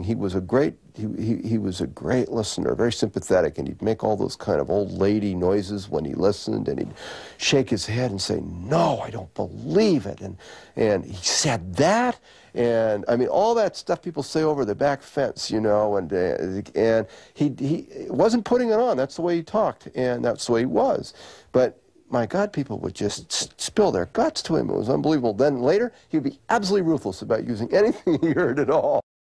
he was a great he was a great listener, very sympathetic, and he'd make all those kind of old lady noises when he listened, and he'd shake his head and say, "No, I don't believe it," and he said that, and I mean all that stuff people say over the back fence, you know, and he wasn't putting it on. That's the way he talked, and that's the way he was, but. My God, people would just spill their guts to him. It was unbelievable. Then later, he would be absolutely ruthless about using anything he heard at all.